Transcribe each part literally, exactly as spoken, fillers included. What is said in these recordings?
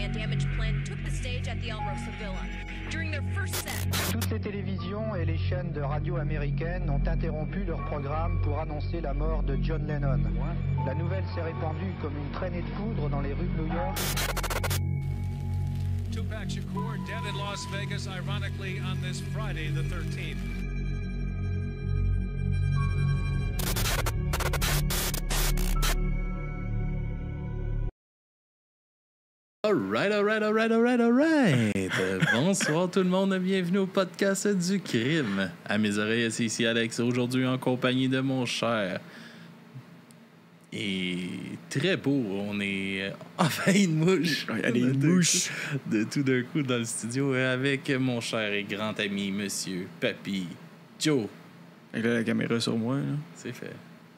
damaged plant took the stage at the Alrosa Villa. During their first set, toutes les télévisions et les chaînes de radio américaines ont interrompu leur programme pour annoncer la mort de John Lennon. La nouvelle s'est répandue comme une traînée de poudre dans les rues de New York. Tupac Shakur dead in Las Vegas, ironically on this Friday the thirteenth. Alright, alright, alright, alright, alright. Bonsoir tout le monde, bienvenue au podcast du crime. À mes oreilles, c'est ici Alex, aujourd'hui en compagnie de mon cher. Et très beau, on est enfin une mouche. Il y a des mouches. De tout d'un coup dans le studio avec mon cher et grand ami, monsieur Papy Joe. Avec la caméra sur moi, là. C'est fait.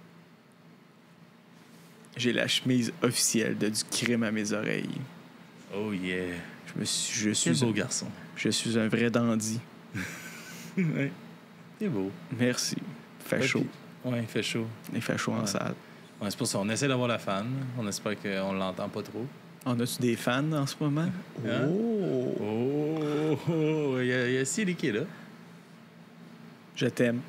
J'ai la chemise officielle de du crime à mes oreilles. Oh yeah. Je me suis, je Quel suis beau un, garçon. Je suis un vrai dandy. Ouais. C'est beau. Merci. Fait Papy. chaud. Ouais, il fait chaud. Il fait chaud en Ouais. salle. Ouais, c'est pour ça. On essaie d'avoir la fan. On espère qu'on l'entend pas trop. On a-tu des fans en ce moment? Hein? Oh! Oh! oh, Il y a, il y a Silly qui est là. Je t'aime.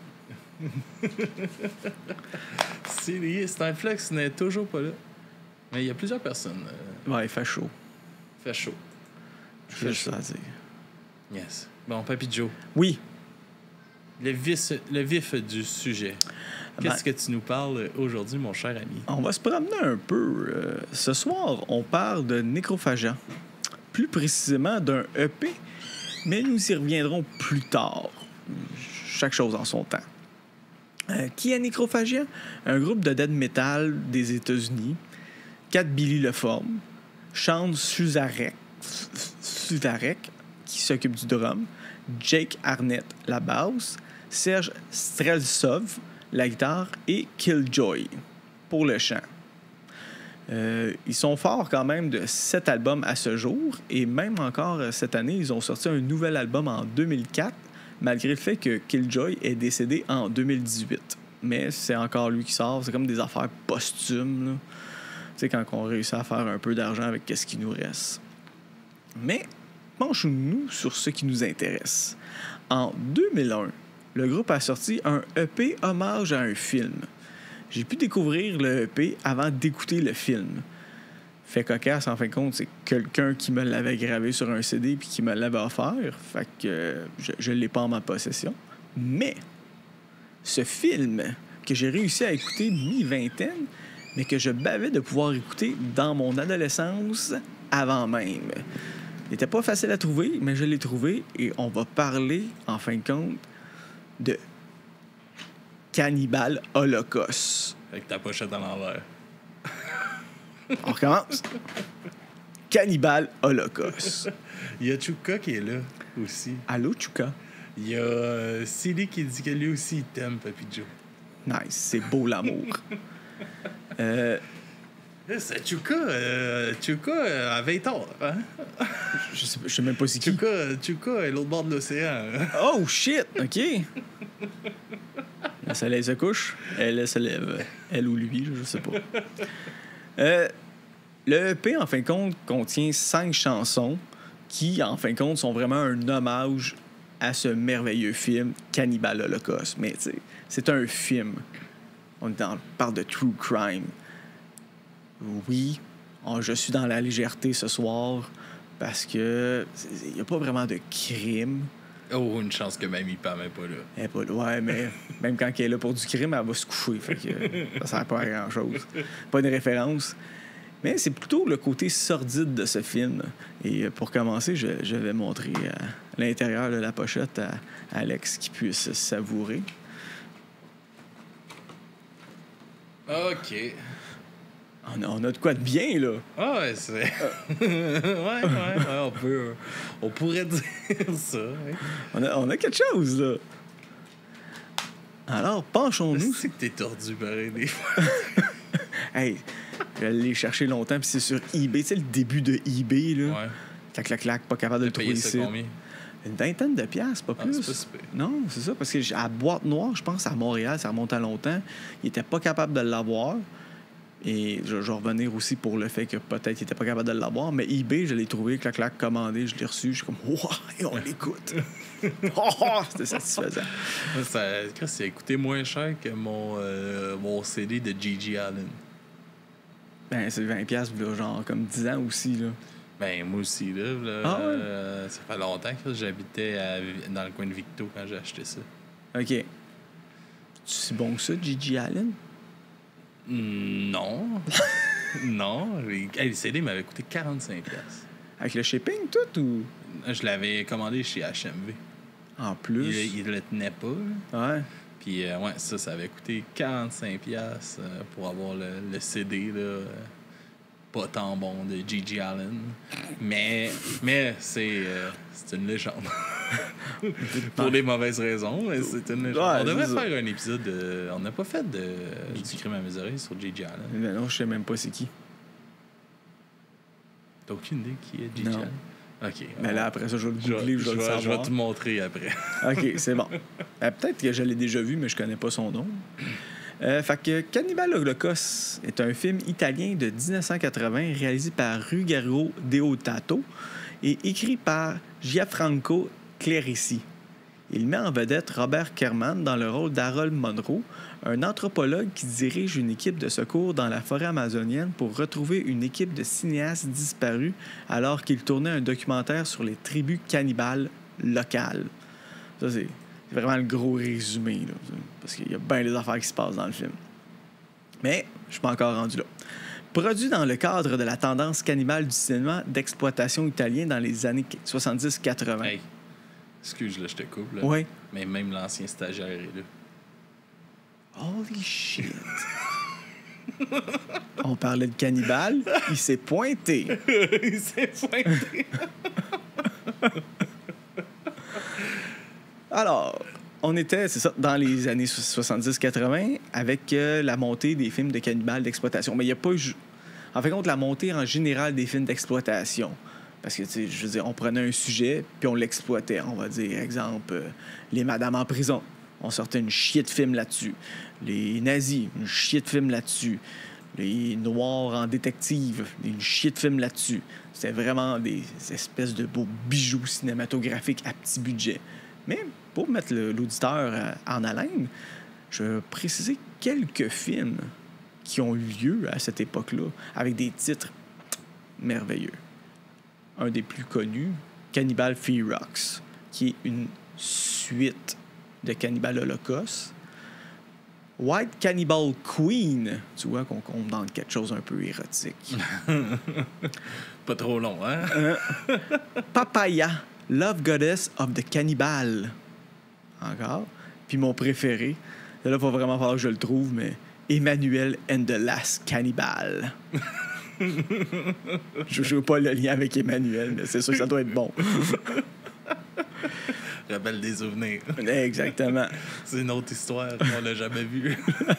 Silly, c'est un flex, n'est toujours pas là. Mais il y a plusieurs personnes. Euh, Ouais, il fait chaud. fait chaud. J'ai juste ça à dire. Yes. Bon, Papy Joe, Oui. le vif, le vif du sujet. Qu'est-ce Ben, que tu nous parles aujourd'hui, mon cher ami? on va se promener un peu. Euh, ce soir, on parle de Nécrophagia. Plus précisément d'un E P, mais nous y reviendrons plus tard. Chaque chose en son temps. Euh, qui est Nécrophagia? Un groupe de death metal des États-Unis. Kat Billy le forme. Sean Suzarek, Suzarek qui s'occupe du drum. Jake Arnett, la basse. Serge Streltsov, la guitare. Et Killjoy pour le chant. Euh, ils sont forts quand même de sept albums à ce jour. Et même encore euh, cette année, ils ont sorti un nouvel album en deux mille quatre, malgré le fait que Killjoy est décédé en deux mille dix-huit. Mais c'est encore lui qui sort. C'est comme des affaires posthumes, là. Tu sais, quand on réussit à faire un peu d'argent avec ce qui nous reste. Mais penchons-nous sur ce qui nous intéresse. En deux mille un, le groupe a sorti un E P hommage à un film. J'ai pu découvrir le E P avant d'écouter le film. Fait cocasse, en fin de compte, c'est quelqu'un qui me l'avait gravé sur un C D puis qui me l'avait offert. Fait que euh, je ne l'ai pas en ma possession. Mais ce film que j'ai réussi à écouter mi-vingtaine, mais que je bavais de pouvoir écouter dans mon adolescence avant même. Il n'était pas facile à trouver, mais je l'ai trouvé et on va parler, en fin de compte, de Cannibal Holocaust. Avec ta pochette à l'envers. On recommence. Cannibal Holocaust. Il y a Chuka qui est là aussi. Allô, Chuka? Il y a euh, Silly qui dit que lui aussi il t'aime, Papy Joe. Nice, c'est beau l'amour. euh, C'est Chuka. Euh, Chuka euh, avait tort. Hein? je, sais, je sais même pas c'est qui. Chuka, Chuka est l'autre bord de l'océan. Oh, shit! OK. Le soleil se couche, elle se lève. Elle ou lui, je sais pas. Euh, le E P, en fin de compte, contient cinq chansons qui, en fin de compte, sont vraiment un hommage à ce merveilleux film Cannibal Holocaust. Mais, tu sais, c'est un film. On est dans, parle de true crime. Oui, on, je suis dans la légèreté ce soir parce que il n'y a pas vraiment de crime. Oh, une chance que Mamie Pam n'est pas là. Elle est pas là. Ouais, mais même quand elle est là pour du crime, elle va se coucher. Fait que euh, ça sert pas à grand-chose. Pas une référence. Mais c'est plutôt le côté sordide de ce film. Et pour commencer, je, je vais montrer euh, l'intérieur de la pochette à Alex qui puisse savourer. OK. On a, on a de quoi de bien, là. Ah ouais, c'est... ouais, ouais, ouais, on peut... On pourrait dire ça. Hein. On a, on a quelque chose, là. Alors, penchons-nous. C'est que t'es tordu, pareil, des fois. Hey, je l'ai cherché longtemps, puis c'est sur eBay. Tu sais, le début de eBay, là. Ouais. Clac, clac, clac, pas capable de le T'as trouver payé ça ici. combien? Une vingtaine de piastres, pas Ah, plus. c'est pas si pire. Non, c'est ça, parce que j'ai- à Boîte Noire, je pense, à Montréal, ça remonte à longtemps, il était pas capable de l'avoir. Et je, je vais revenir aussi pour le fait que peut-être il n'était pas capable de l'avoir, mais eBay, je l'ai trouvé, clac-clac, commandé, je l'ai reçu, je suis comme, wow, on l'écoute. Oh, c'était satisfaisant. Ça, ça a coûté moins cher que mon, euh, mon C D de Gigi Allen. Ben, c'est vingt dollars, genre, comme dix ans aussi, là. Ben, moi aussi, là. là Ah ouais? euh, ça fait longtemps que j'habitais à- dans le coin de Victo quand j'ai acheté ça. OK. C'est bon que ça, Gigi Allen? Mm, Non. non. Hey, le C D m'avait coûté quarante-cinq dollars. Avec le shipping, tout, ou... Je l'avais commandé chez H M V. En plus? Il, il le tenait pas. Là. Ouais. Puis, euh, ouais, ça, ça avait coûté quarante-cinq dollars euh, pour avoir le, le C D, là. euh, pas tant bon de Gigi Allen. Mais, mais c'est, euh, c'est une légende. Pour des mauvaises raisons, mais c'est une légende. Ouais, on devrait c'est ça. faire un épisode de... On n'a pas fait de, du crime à mes oreilles sur Gigi Allen. Mais non, je sais même pas c'est qui. T'as aucune idée qui est Gigi Non. Allen? OK. Mais là, après ça, je vais le je, vais- googler, je je vais le vais, je vais savoir. te montrer après. OK, c'est bon. Euh, peut-être que je l'ai déjà vu, mais je connais pas son nom. Euh, fait que Cannibal Holocaust est un film italien de dix-neuf cent quatre-vingts réalisé par Ruggero Deodato et écrit par Gianfranco Clerici. Il met en vedette Robert Kerman dans le rôle d'Harold Monroe, un anthropologue qui dirige une équipe de secours dans la forêt amazonienne pour retrouver une équipe de cinéastes disparus alors qu'il tournait un documentaire sur les tribus cannibales locales. Ça, c'est c'est vraiment le gros résumé, là, parce qu'il y a bien des affaires qui se passent dans le film. Mais je suis pas encore rendu là. Produit dans le cadre de la tendance cannibale du cinéma d'exploitation italien dans les années soixante-dix quatre-vingts. Hey, excuse, là, je te coupe. Là. Oui. Mais même l'ancien stagiaire est là. Holy shit. On parlait de cannibale, il s'est pointé. Il s'est pointé. Alors, on était, c'est ça, dans les années soixante-dix quatre-vingts avec euh, la montée des films de cannibales d'exploitation. Mais il n'y a pas eu... En fait, compte, la montée en général des films d'exploitation. Parce que, tu sais, je veux dire, on prenait un sujet, puis on l'exploitait. On va dire, exemple, euh, les madames en prison. On sortait une chier de film là-dessus. Les nazis, une chier de film là-dessus. Les noirs en détective, une chier de film là-dessus. C'était vraiment des espèces de beaux bijoux cinématographiques à petit budget. Mais pour mettre le- l'auditeur euh, en haleine, je vais préciser quelques films qui ont eu lieu à cette époque-là, avec des titres merveilleux. Un des plus connus, Cannibal Ferox, qui est une suite de Cannibal Holocaust. White Cannibal Queen, tu vois qu'on compte dans quelque chose un peu érotique. Pas trop long, hein? Papaya, Love Goddess of the Cannibal. Encore. Puis mon préféré, là, il va vraiment falloir que je le trouve, mais Emmanuel and the Last Cannibal. Je ne veux pas le lien avec Emmanuel, mais c'est sûr que ça doit être bon. Rappelle des souvenirs. Exactement. C'est une autre histoire, on l'a jamais vue.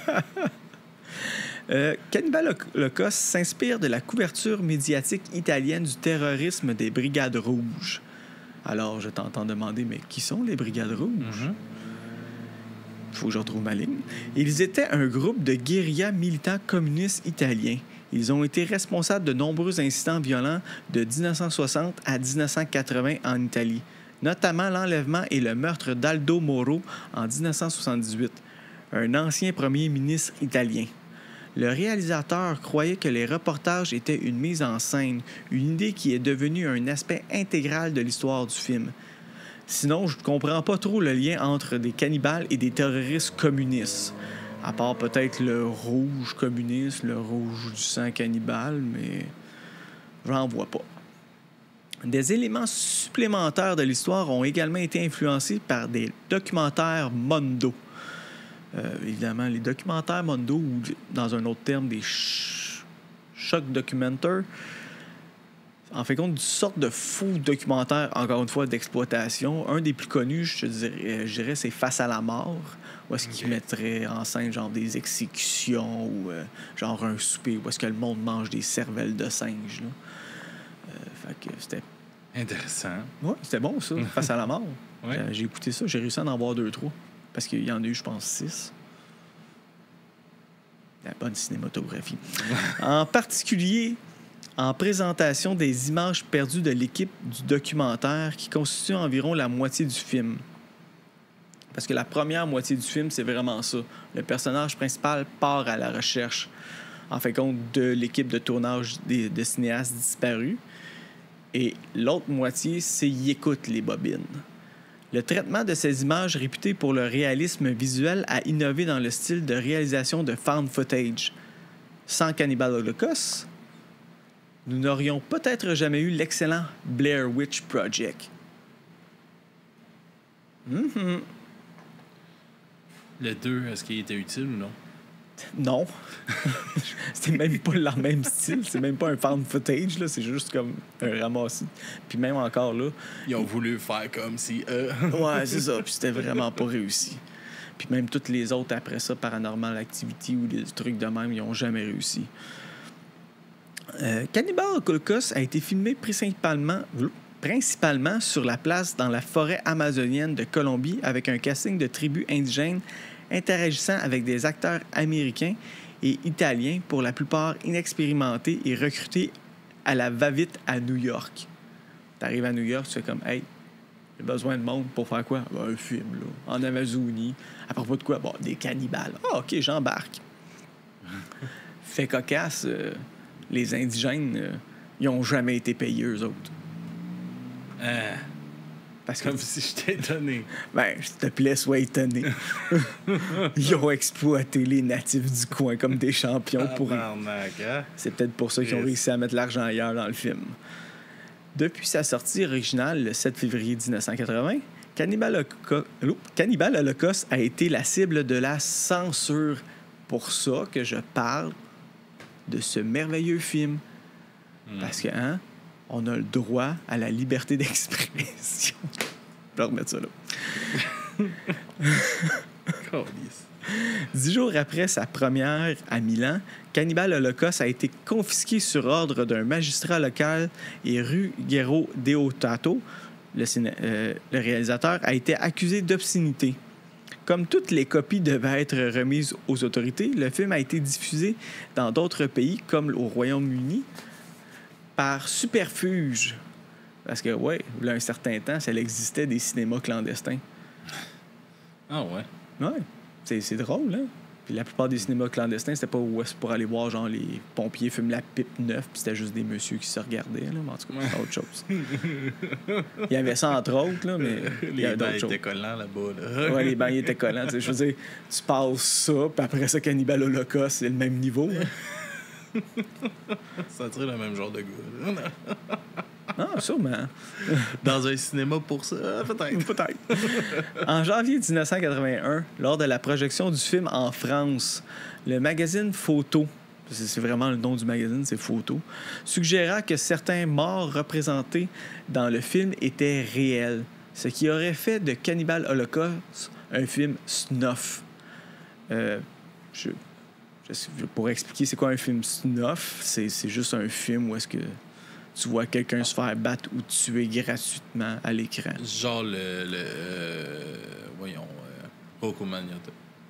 Euh, Cannibal Holocaust s'inspire de la couverture médiatique italienne du terrorisme des Brigades Rouges. Alors, je t'entends demander, mais qui sont les Brigades Rouges? Il faut que je retrouve ma ligne. Ils étaient un groupe de guérillas militants communistes italiens. Ils ont été responsables de nombreux incidents violents de dix-neuf cent soixante à dix-neuf cent quatre-vingts en Italie, notamment l'enlèvement et le meurtre d'Aldo Moro en dix-neuf cent soixante-dix-huit, un ancien premier ministre italien. Le réalisateur croyait que les reportages étaient une mise en scène, une idée qui est devenue un aspect intégral de l'histoire du film. Sinon, je ne comprends pas trop le lien entre des cannibales et des terroristes communistes. À part peut-être le rouge communiste, le rouge du sang cannibale, mais j'en vois pas. Des éléments supplémentaires de l'histoire ont également été influencés par des documentaires Mondo. Euh, évidemment, les documentaires Mondo, ou dans un autre terme, des ch- shock documentaires, en fait compte, une sorte de faux documentaire, encore une fois, d'exploitation. Un des plus connus, je te dirais, je dirais c'est Face à la mort, où est-ce qu'il mettrait en scène genre des exécutions ou euh, genre un souper où est-ce que le monde mange des cervelles de singe. Là. Euh, fait que c'était... Intéressant. Ouais, c'était bon, ça, Face à la mort. Ouais. Euh, j'ai écouté ça, j'ai réussi à en voir deux, trois. Parce qu'il y en a eu, je pense, six. La bonne cinématographie. En particulier, en présentation des images perdues de l'équipe du documentaire qui constitue environ la moitié du film. Parce que la première moitié du film, c'est vraiment ça. Le personnage principal part à la recherche, en fin de compte, de l'équipe de tournage des, de cinéastes disparus. Et l'autre moitié, c'est il écoute les bobines. Le traitement de ces images réputées pour leur réalisme visuel a innové dans le style de réalisation de found footage. Sans Cannibal Holocaust, nous n'aurions peut-être jamais eu l'excellent Blair Witch Project. Mm-hmm. Le deux, est-ce qu'il était utile ou non? Non. C'était même pas leur même style. C'est même pas un found footage, là. C'est juste comme un ramassis. Puis même encore là... Ils ont voulu faire comme si... Euh... ouais, c'est ça. Puis c'était vraiment pas réussi. Puis même toutes les autres après ça, Paranormal Activity ou des trucs de même, ils ont jamais réussi. Euh, Cannibal Holocaust a été filmé principalement... principalement sur la place dans la forêt amazonienne de Colombie avec un casting de tribus indigènes interagissant avec des acteurs américains et italiens, pour la plupart inexpérimentés et recrutés à la va-vite à New York. T'arrives à New York, tu fais comme « Hey, j'ai besoin de monde pour faire quoi? Ben, un film, là, en Amazonie. À propos de quoi? Bon, des cannibales. Ah, OK, j'embarque. » Fait cocasse, euh, les indigènes, euh, ils n'ont jamais été payés, eux autres. Euh, Parce que, comme si je t'ai donné. ben, s'il te plaît, sois étonné. Ils ont exploité les natifs du coin comme des champions pour... Tabarnak, hein? C'est peut-être pour ça qu'ils ont Yes. réussi à mettre l'argent ailleurs dans le film. Depuis sa sortie originale le sept février dix-neuf cent quatre-vingts, Cannibal, Holocaust... Cannibal Holocaust a été la cible de la censure. Pour ça que je parle de ce merveilleux film. Mm. Parce que, hein, on a le droit à la liberté d'expression. Je vais remettre ça là. Dix jours après sa première à Milan, Cannibal Holocaust a été confisqué sur ordre d'un magistrat local et Ruggero Deodato, le, ciné- euh, le réalisateur, a été accusé d'obscénité. Comme toutes les copies devaient être remises aux autorités, le film a été diffusé dans d'autres pays, comme au Royaume-Uni, par superfuge. Parce que, ouais, il y a un certain temps, ça existait des cinémas clandestins. Ah ouais? Ouais, c'est, c'est drôle, hein? Puis la plupart des cinémas clandestins, c'était pas où est-ce pour aller voir, genre, les pompiers fument la pipe neuve, puis c'était juste des messieurs qui se regardaient, là. Mais en tout cas, c'est autre chose. Il y avait ça, entre autres, là, mais il y a Les d'autres bancs choses. étaient collants là-bas, là. Ouais, les bancs étaient collants. Je veux dire, tu passes ça, puis après ça, Cannibal Holocaust, c'est le même niveau. Hein? Ça serait le même genre de gars, là. Ah, sûrement. Dans un cinéma pour ça, peut-être. Peut-être. En janvier dix-neuf cent quatre-vingt-un, lors de la projection du film en France, le magazine Photo, c'est, c'est vraiment le nom du magazine, c'est Photo, suggéra que certains morts représentés dans le film étaient réels, ce qui aurait fait de Cannibal Holocaust un film snuff. Euh, je, je, pour expliquer c'est quoi un film snuff, c'est, c'est juste un film où est-ce que tu vois quelqu'un se faire battre ou tuer gratuitement à l'écran. Genre le... le euh, voyons... Euh, Rocco Magnotta.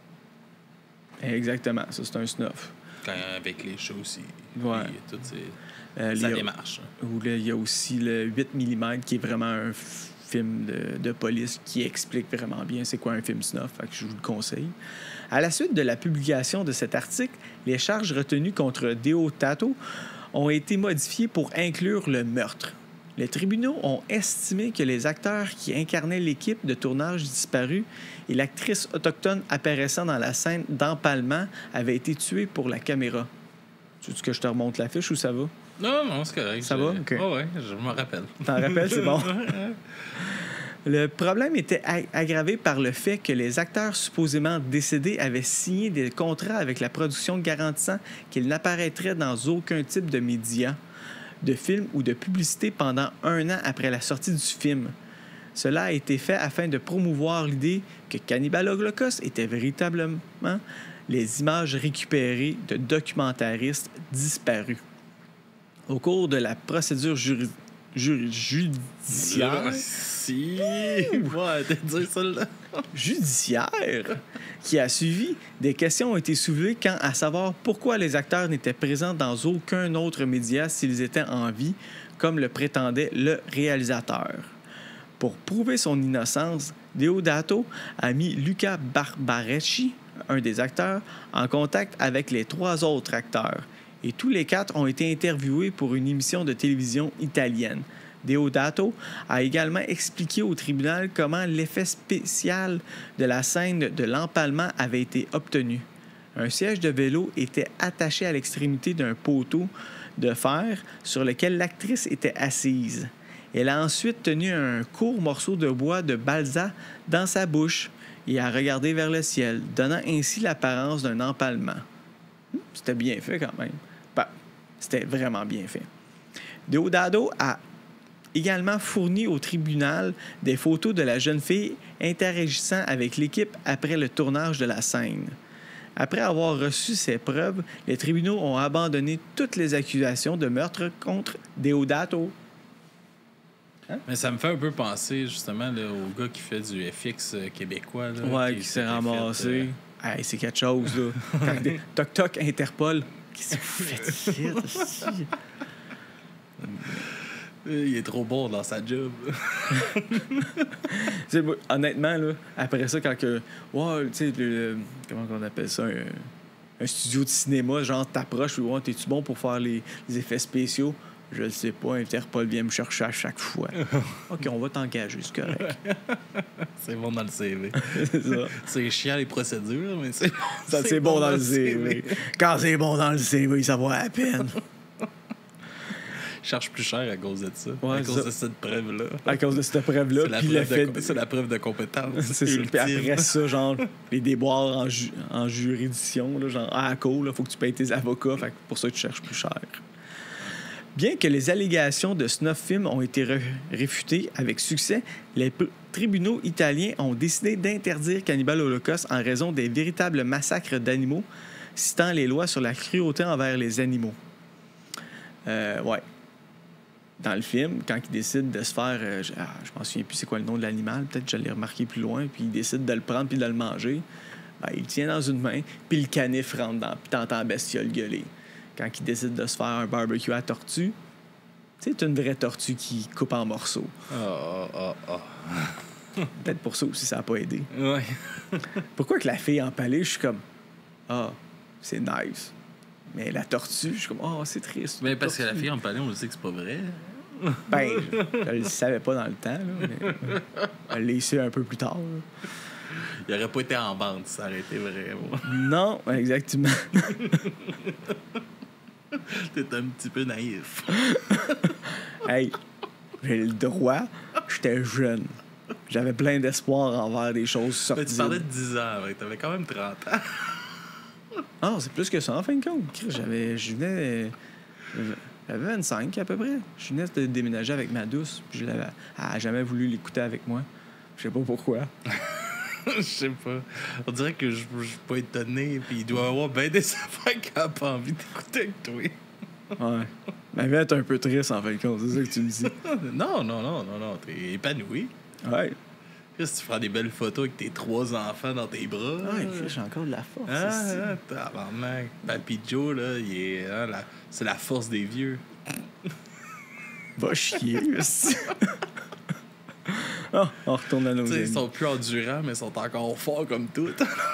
Exactement, ça c'est un snuff. Quand, avec les chats aussi. Ouais. Puis, tout ces... Euh, Ça il y a- démarche. Ou là, il y a aussi le huit millimètres qui est vraiment un f- film de, de police qui explique vraiment bien c'est quoi un film snuff, fait que je vous le conseille. À la suite de la publication de cet article, les charges retenues contre Deodato ont été modifiées pour inclure le meurtre. Les tribunaux ont estimé que les acteurs qui incarnaient l'équipe de tournage disparue et l'actrice autochtone apparaissant dans la scène d'empalement avaient été tués pour la caméra. Tu veux que je te remonte l'affiche ou ça va? Non, non, c'est correct. Ça Je- va? OK. Oh, ouais, je me rappelle. T'en rappelles, c'est bon. Le problème était a- aggravé par le fait que les acteurs supposément décédés avaient signé des contrats avec la production garantissant qu'ils n'apparaîtraient dans aucun type de média, de film ou de publicité pendant un an après la sortie du film. Cela a été fait afin de promouvoir l'idée que Cannibal Holocaust était véritablement les images récupérées de documentaristes disparus. Au cours de la procédure juri- juri- judiciaire... Si! Ouais, t'as dit celle-là. Judiciaire qui a suivi, des questions ont été soulevées quant à savoir pourquoi les acteurs n'étaient présents dans aucun autre média s'ils étaient en vie, comme le prétendait le réalisateur. Pour prouver son innocence, Deodato a mis Luca Barbareschi, un des acteurs, en contact avec les trois autres acteurs, et tous les quatre ont été interviewés pour une émission de télévision italienne. Deodato a également expliqué au tribunal comment l'effet spécial de la scène de l'empalement avait été obtenu. Un siège de vélo était attaché à l'extrémité d'un poteau de fer sur lequel l'actrice était assise. Elle a ensuite tenu un court morceau de bois de balsa dans sa bouche et a regardé vers le ciel, donnant ainsi l'apparence d'un empalement. C'était bien fait quand même. Ben, c'était vraiment bien fait. Deodato a également fourni au tribunal des photos de la jeune fille interagissant avec l'équipe après le tournage de la scène. Après avoir reçu ces preuves, les tribunaux ont abandonné toutes les accusations de meurtre contre Deodato. Hein? Mais ça me fait un peu penser justement là, au gars qui fait du F X québécois. Là, ouais, qui, qui s'est ramassé. Fait, euh... hey, c'est quelque chose, là. des... Toc Toc, Interpol. Qu'est-ce que vous faites ici? Il est trop bon dans sa job. Honnêtement, là, après ça, quand que. Ouais, tu sais, le, comment on appelle ça? Un, un studio de cinéma, genre, t'approches, ouais, t'es-tu bon pour faire les, les effets spéciaux? Je le sais pas, Interpol vient me chercher à chaque fois. OK, on va t'engager, c'est correct. C'est bon dans le C V. C'est ça. C'est chiant les procédures, mais c'est, ça, c'est, c'est bon, bon dans, dans le C V. C V. Quand c'est bon dans le C V, ça vaut la peine. Je cherche plus cher à cause de ça. Ouais, à cause ça. de cette preuve-là. À cause de cette preuve-là. C'est la, puis preuve, fait... de... c'est la preuve de compétence. C'est ça. Puis après ça, genre, les déboires en, ju... en juridiction, là, genre, à la cour, il faut que tu payes tes avocats. Fait que pour ça, tu cherches plus cher. Bien que les allégations de Snuff Film ont été re- réfutées avec succès, les p- tribunaux italiens ont décidé d'interdire Cannibal Holocaust en raison des véritables massacres d'animaux, citant les lois sur la cruauté envers les animaux. Euh, ouais. Dans le film, quand il décide de se faire... Euh, je, ah, je m'en souviens plus c'est quoi le nom de l'animal, peut-être que je l'ai remarqué plus loin, puis il décide de le prendre puis de le manger, ben, il le tient dans une main, puis le canif rentre dedans, puis t'entends la bestiole gueuler. Quand il décide de se faire un barbecue à tortue, c'est une vraie tortue qui coupe en morceaux. Oh, oh, oh. Peut-être pour ça aussi, ça n'a pas aidé. Ouais. Pourquoi que la fille empalée, je suis comme... Ah, c'est nice. Mais la tortue, je suis comme... Ah, oh, c'est triste. Mais parce tortue. Que la fille empalée, on le sait que c'est pas vrai. Ben, je ne le savais pas dans le temps, là, mais elle l'a su un peu plus tard. Là. Il aurait pas été en vente si ça aurait été vrai. Moi. Non, exactement. T'es un petit peu naïf. Hey, j'ai le droit. J'étais jeune. J'avais plein d'espoir envers des choses sorties. Mais tu parlais de dix ans, ouais. T'avais quand même trente ans. Ah, c'est plus que ça, en fin de compte. J'avais, je venais... J'avais vingt-cinq à peu près. Je venais de déménager avec ma douce. Puis je l'avais... Elle n'a jamais voulu l'écouter avec moi. Je sais pas pourquoi. Je sais pas. On dirait que je suis pas étonné. Puis il doit avoir bien des affaires qu'il n'a pas envie d'écouter avec toi. Ouais. Ma vie est un peu triste, en fin de compte. C'est ça que tu me dis. Non, non, non, non, non. T'es épanoui. Ouais. Qu'est-ce que tu feras des belles photos avec tes trois enfants dans tes bras? Ouais, j'ai encore de la force. Ah, ah tabarnak. Papy Joe, là, il est, hein, la... c'est la force des vieux. Va chier, aussi. Oh, on retourne à nos amis. Ils sont plus endurants, mais ils sont encore forts comme tout.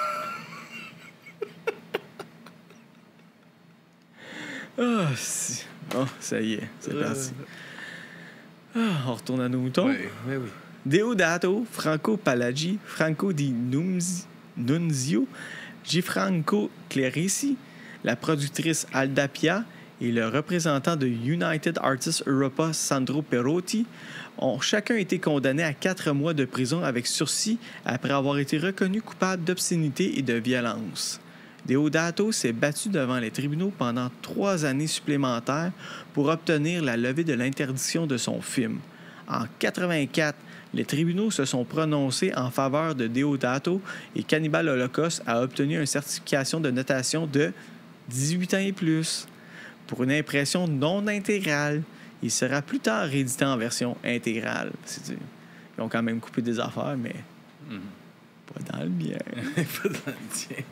Oh, si. Oh, ça y est, c'est euh... parti. Oh, on retourne à nos moutons. Oui, oui, oui. Deodato, Franco Palagi, Franco Di Nunzi, Nunzio, Gianfranco Clerici, la productrice Alda Pia et le représentant de United Artists Europa, Sandro Perotti, ont chacun été condamnés à quatre mois de prison avec sursis après avoir été reconnus coupables d'obscénité et de violence. Deodato s'est battu devant les tribunaux pendant trois années supplémentaires pour obtenir la levée de l'interdiction de son film. En quatre-vingt-quatre, les tribunaux se sont prononcés en faveur de Deodato et Cannibal Holocaust a obtenu une certification de notation de dix-huit ans et plus. Pour une impression non intégrale, il sera plus tard réédité en version intégrale. C'est-à-dire, Ils ont quand même coupé des affaires, mais Mm. pas dans le bien. Pas dans le tien.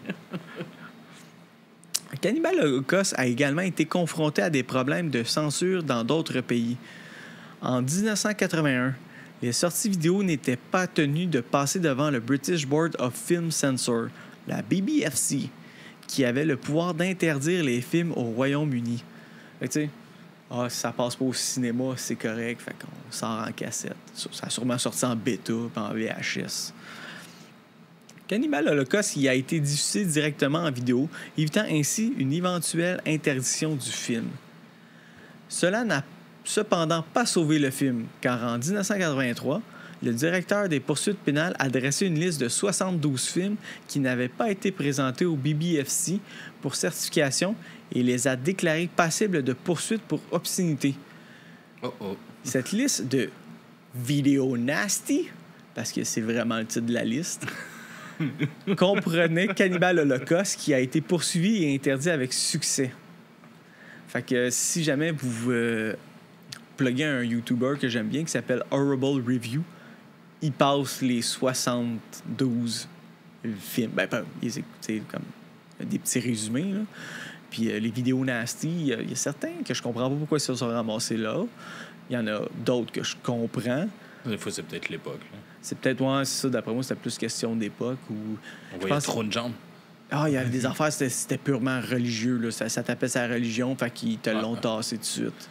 Cannibal Holocaust a également été confronté à des problèmes de censure dans d'autres pays. En dix-neuf cent quatre-vingt-un, les sorties vidéo n'étaient pas tenues de passer devant le British Board of Film Censor, la B B F C, qui avait le pouvoir d'interdire les films au Royaume-Uni. Fait que tu sais, ah, si ça passe pas au cinéma, c'est correct, fait qu'on sort en cassette. Ça a sûrement sorti en bêta puis en V H S. Cannibal Holocaust y a été diffusé directement en vidéo, évitant ainsi une éventuelle interdiction du film. Cela n'a cependant pas sauvé le film, car en dix-neuf cent quatre-vingt-trois, le directeur des poursuites pénales a dressé une liste de soixante-douze films qui n'avaient pas été présentés au B B F C pour certification et les a déclarés passibles de poursuites pour obscénité. Oh oh. Cette liste de Video Nasty, parce que c'est vraiment le titre de la liste, comprenait Cannibal Holocaust qui a été poursuivi et interdit avec succès. Fait que si jamais vous euh, pluguez un YouTuber que j'aime bien qui s'appelle Horrible Review, il passe les soixante-douze films. Ben, c'est comme des petits résumés, là. Puis euh, les vidéos nasty, il y, y a certains que je comprends pas pourquoi ils se sont ramassés là. Il y en a d'autres que je comprends. Des fois, c'est peut-être l'époque. Là. C'est peut-être, ouais, c'est ça, d'après moi, c'était plus question d'époque. Où, on voyait pense... trop de jambes. Ah, il y avait des affaires, c'était, c'était purement religieux, là. Ça, ça tapait sa religion, fait qu'ils te l'ont ah, tassé tout de suite.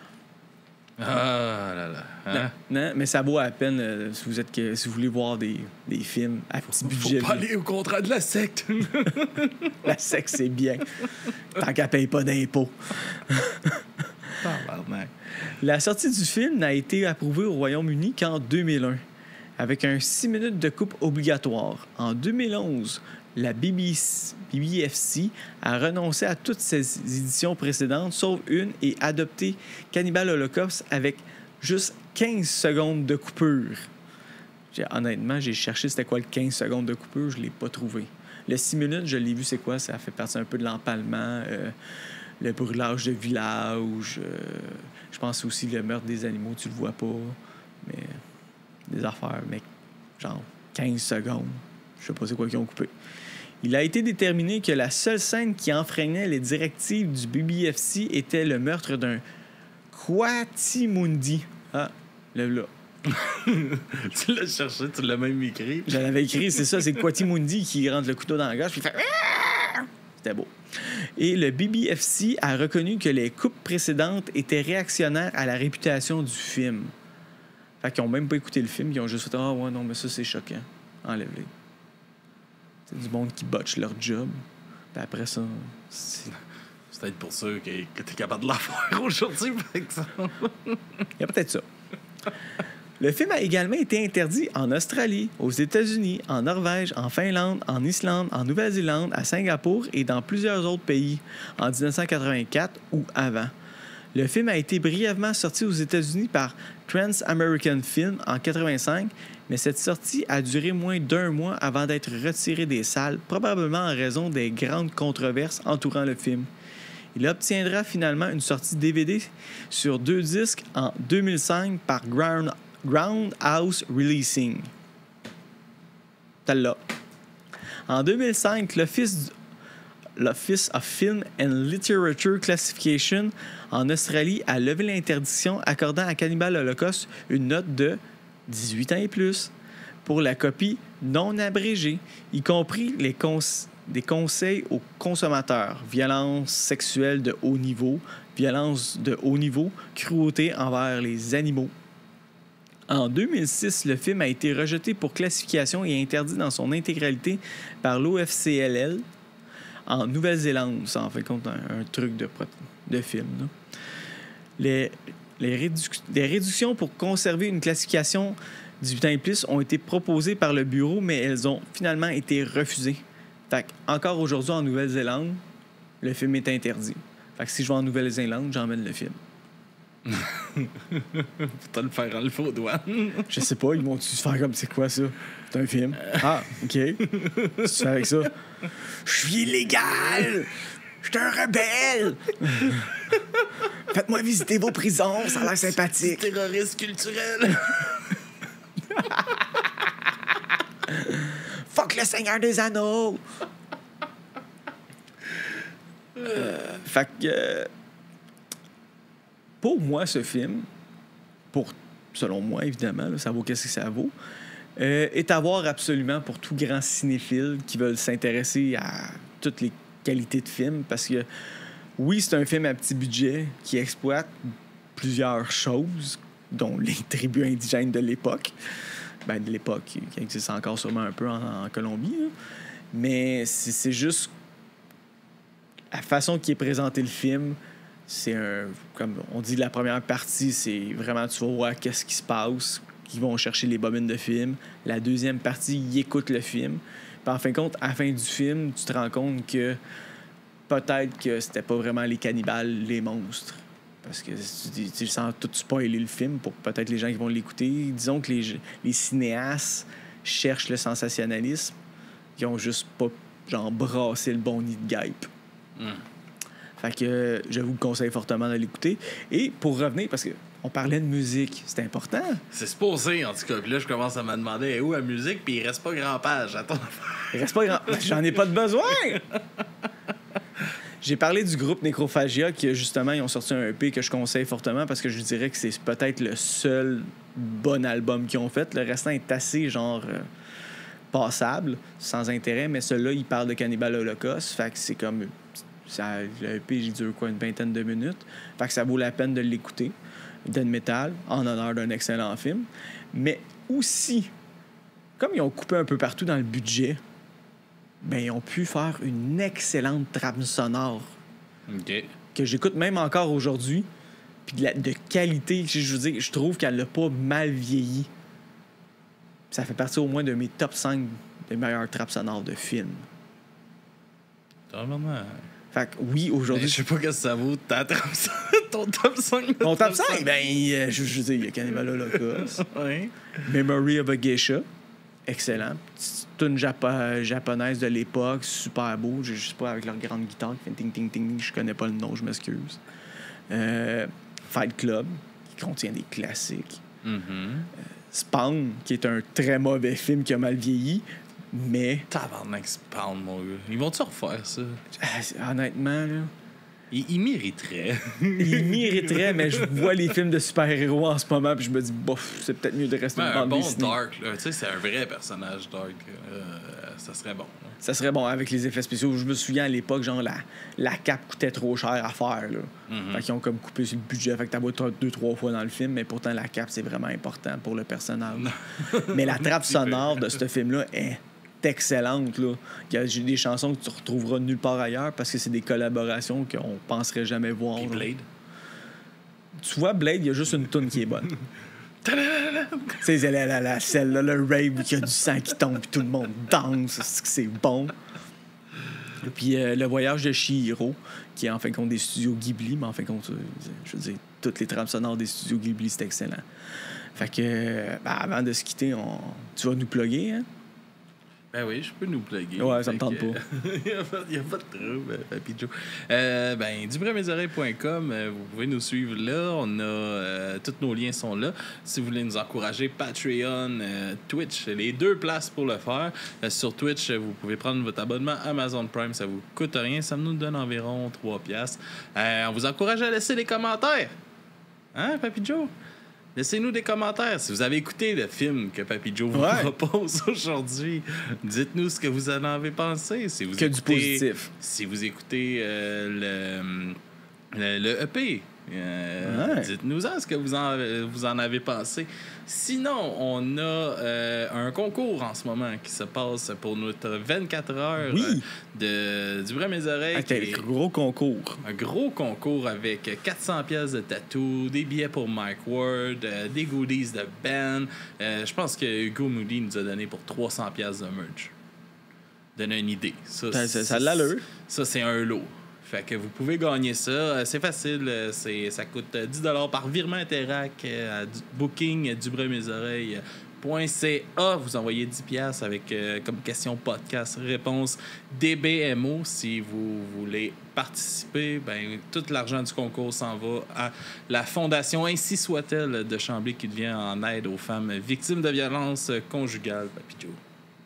Ah là là. Hein? Non, non, mais ça vaut à peine euh, si, vous êtes que, si vous voulez voir des, des films à petit budget. Faut pas aller au contrat de la secte. La secte, c'est bien. Tant qu'elle paye pas d'impôts. La sortie du film n'a été approuvée au Royaume-Uni qu'en deux mille un, avec un six minutes de coupe obligatoire. En deux mille onze, la B B F C a renoncé à toutes ses éditions précédentes, sauf une, et adopté Cannibal Holocaust avec juste quinze secondes de coupure. J'ai, honnêtement, j'ai cherché c'était quoi le quinze secondes de coupure, je ne l'ai pas trouvé. Le six minutes, je l'ai vu, c'est quoi? Ça fait partie un peu de l'empalement, euh, le brûlage de village, euh, je pense aussi le meurtre des animaux, tu le vois pas, mais des affaires, mais genre quinze secondes. Je sais pas c'est quoi qu'ils ont coupé. Il a été déterminé que la seule scène qui enfreignait les directives du B B F C était le meurtre d'un Quatimundi. Ah, le là. Tu l'as cherché, tu l'as même écrit. Je l'avais écrit, c'est ça, c'est Quatimundi qui rentre le couteau dans la gorge puis il fait... C'était beau. Et le B B F C a reconnu que les coupes précédentes étaient réactionnaires à la réputation du film. Fait qu'ils ont même pas écouté le film, ils ont juste fait « Ah ouais, non, mais ça, c'est choquant. Enlève-les. » C'est du monde qui botche leur job. Puis après ça, c'est... C'est peut-être pour ça que, que t'es capable de la faire aujourd'hui, par exemple. Il y a peut-être ça. Le film a également été interdit en Australie, aux États-Unis, en Norvège, en Finlande, en Islande, en Nouvelle-Zélande, à Singapour et dans plusieurs autres pays en dix-neuf cent quatre-vingt-quatre ou avant. Le film a été brièvement sorti aux États-Unis par Trans American Film en quatre-vingt-cinq, mais cette sortie a duré moins d'un mois avant d'être retirée des salles, probablement en raison des grandes controverses entourant le film. Il obtiendra finalement une sortie D V D sur deux disques en deux mille cinq par Ground, Groundhouse Releasing. Celle-là. En deux mille cinq, l'Office, l'Office of Film and Literature Classification en Australie a levé l'interdiction accordant à Cannibal Holocaust une note de dix-huit ans et plus pour la copie non abrégée, y compris les cons- des conseils aux consommateurs, violence sexuelle de haut niveau, violence de haut niveau, cruauté envers les animaux. En deux mille six, le film a été rejeté pour classification et interdit dans son intégralité par l'O F C L L en Nouvelle-Zélande. Ça en fait compte un, un truc de, de film. Là. Les, les, réduc- les réductions pour conserver une classification dix-huit ans et plus ont été proposées par le bureau, mais elles ont finalement été refusées. Fait encore aujourd'hui en Nouvelle-Zélande, le film est interdit. Fait que si je vais en Nouvelle-Zélande, j'emmène le film. Faut-tu le faire enlever aux douanes? Je sais pas, ils vont-tu se faire comme c'est quoi ça? C'est un film. Ah, OK. Qu'est-ce que tu fais avec ça? Je suis illégal! Je suis un rebelle! Faites-moi visiter vos prisons, ça a l'air sympathique. Terroriste culturel! le Seigneur des Anneaux! euh, fait que... Euh, pour moi, ce film, pour, selon moi, évidemment, là, ça vaut qu'est-ce que ça vaut, euh, est à voir absolument pour tout grand cinéphile qui veulent s'intéresser à toutes les qualités de film, parce que oui, c'est un film à petit budget qui exploite plusieurs choses, dont les tribus indigènes de l'époque. Ben, de l'époque, qui existe encore sûrement un peu en, en Colombie. Là. Mais c'est, c'est juste... La façon qui est présenté le film, c'est un... Comme on dit, la première partie, c'est vraiment, tu vas voir qu'est-ce qui se passe, qu'ils vont chercher les bobines de film. La deuxième partie, ils écoutent le film. Puis en fin de compte, à la fin du film, tu te rends compte que peut-être que c'était pas vraiment les cannibales, les monstres. Parce que tu, tu sens tout spoiler le film pour peut-être les gens qui vont l'écouter. Disons que les, les cinéastes cherchent le sensationnalisme. Ils ont juste pas, genre, brassé le bon nid de guêpe. Mm. Fait que euh, je vous conseille fortement de l'écouter. Et pour revenir, parce que on parlait de musique, c'est important. C'est supposé, en tout cas. Puis là, je commence à me demander où la musique, puis il reste pas grand page. Attends. Il reste pas grand... J'en ai pas de besoin! J'ai parlé du groupe Necrophagia qui, justement, ils ont sorti un E P que je conseille fortement parce que je dirais que c'est peut-être le seul bon album qu'ils ont fait. Le restant est assez, genre, euh, passable, sans intérêt, mais celui-là, il parle de Cannibal Holocaust. Fait que c'est comme... Ça, le E P, il dure quoi, une vingtaine de minutes. Fait que ça vaut la peine de l'écouter. Death Metal, en honneur d'un excellent film. Mais aussi, comme ils ont coupé un peu partout dans le budget, ben, ils ont pu faire une excellente trame sonore. OK. Que j'écoute même encore aujourd'hui. Puis de, la, de qualité. Je veux dire, je trouve qu'elle n'a pas mal vieilli. Ça fait partie au moins de mes top cinq des meilleures trames sonores de films. Vraiment. Fait que oui, aujourd'hui... Je sais pas ce que ça vaut ta trame sonore, ton top cinq. Mon top cinq? Ben, euh, je, je veux dire, il y a Cannibal Holocaust. Oui. Memory of a Geisha. Excellent. C'est une Jap- japonaise de l'époque, super beau. Je, je sais pas, avec leur grande guitare qui fait ting ting ting. Je connais pas le nom, je m'excuse. Euh, Fight Club, qui contient des classiques. Mm-hmm. Euh, Spawn, qui est un très mauvais film qui a mal vieilli, mais... Tabarnak, Spawn, mon gars. Ils vont-tu refaire ça? Ah, honnêtement, là... Il, il mériterait. Il mériterait, mais je vois les films de super-héros en ce moment puis je me dis, bof, c'est peut-être mieux de rester ben, une bande un bon dessinée. Dark, là. Tu sais, c'est un vrai personnage Dark. Euh, ça serait bon. Là. Ça serait bon avec les effets spéciaux. Je me souviens à l'époque, genre, la, la cape coûtait trop cher à faire, là. Mm-hmm. Fait qu'ils ont comme coupé sur le budget. Fait que t'as beau être deux, trois fois dans le film, mais pourtant, la cape, c'est vraiment important pour le personnage. Mais la trappe sonore de ce film-là est excellente, là. Il y a des chansons que tu retrouveras nulle part ailleurs parce que c'est des collaborations qu'on penserait jamais voir. Puis Blade. Tu vois, Blade, il y a juste une toune qui est bonne. Tu sais, la, la, la, celle-là, le rave où il y a du sang qui tombe puis tout le monde danse, c'est, c'est bon. Puis euh, Le Voyage de Chihiro, qui est en fin de compte des studios Ghibli, mais en fin de compte, je veux dire, toutes les trames sonores des studios Ghibli, c'est excellent. Fait que, ben, avant de se quitter, on... tu vas nous plugger, hein? Ben oui, je peux nous plugger. Ouais, ça me tente que, pas. Il n'y a, a pas de trouble, Papy Joe. Euh, ben, du bruit à mes oreilles point com, euh, vous pouvez nous suivre là. On a... Euh, tous nos liens sont là. Si vous voulez nous encourager, Patreon, euh, Twitch, les deux places pour le faire. Euh, sur Twitch, vous pouvez prendre votre abonnement Amazon Prime. Ça vous coûte rien. Ça nous donne environ trois piastres. Euh, on vous encourage à laisser des commentaires. Hein, Papy Joe? Laissez-nous des commentaires. Si vous avez écouté le film que Papy Joe vous ouais. propose aujourd'hui, dites-nous ce que vous en avez pensé. Si vous que écoutez, du positif. Si vous écoutez euh, le, le, le E P, euh, ouais. dites-nous ce que vous en, vous en avez pensé. Sinon, on a euh, un concours en ce moment qui se passe pour notre vingt-quatre heures oui. de du bruit à mes oreilles. Ah, un gros concours. Un gros concours avec quatre cents pièces de tatou, des billets pour Mike Ward, euh, des goodies de Ben. Euh, je pense que Hugo Moody nous a donné pour trois cents pièces de merch. Donne une idée. Ça, ça, ça, ça a l'allure. Ça, c'est un lot. Fait que vous pouvez gagner ça. C'est facile. C'est, ça coûte dix dollars par virement Interac à booking du bruit à mes oreilles point c a. Vous envoyez dix piastres avec euh, comme question podcast réponse D B M O. Si vous voulez participer, ben tout l'argent du concours s'en va à la fondation Ainsi soit-elle de Chambly qui devient en aide aux femmes victimes de violences conjugales. Papy Joe.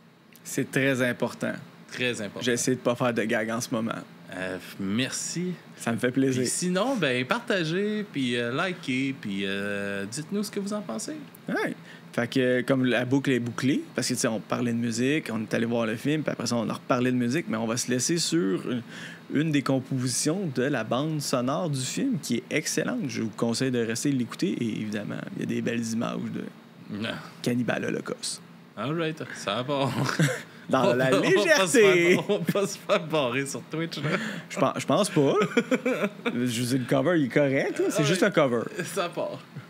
C'est très important. Très important. J'essaie de pas faire de gag en ce moment. Euh, merci. Ça me fait plaisir. Puis sinon, ben partagez, puis euh, likez, puis euh, dites-nous ce que vous en pensez. Ouais. Fait que comme la boucle est bouclée, parce que tu sais, on parlait de musique, on est allé voir le film, puis après ça, on a reparlé de musique, mais on va se laisser sur une, une des compositions de la bande sonore du film qui est excellente. Je vous conseille de rester l'écouter et évidemment, il y a des belles images de Non. Cannibal Holocaust. All right, ça va. Dans On la va- légèreté! On va pas se faire, on va pas se faire barrer sur Twitch. Là. Je pense, je pense pas. Je vous dis, le cover, il est correct. là. C'est Ah juste ouais. un cover. Ça part.